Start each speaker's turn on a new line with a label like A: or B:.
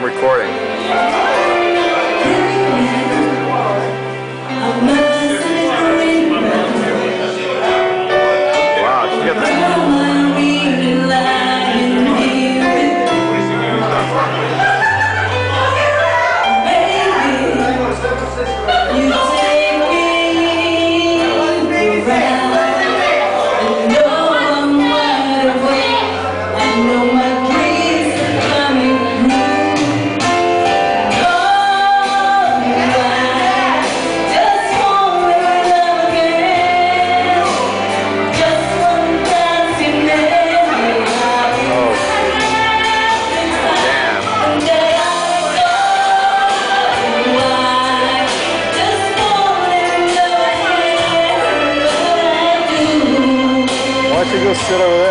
A: recording. Wow, she got that. Why don't you go sit over there?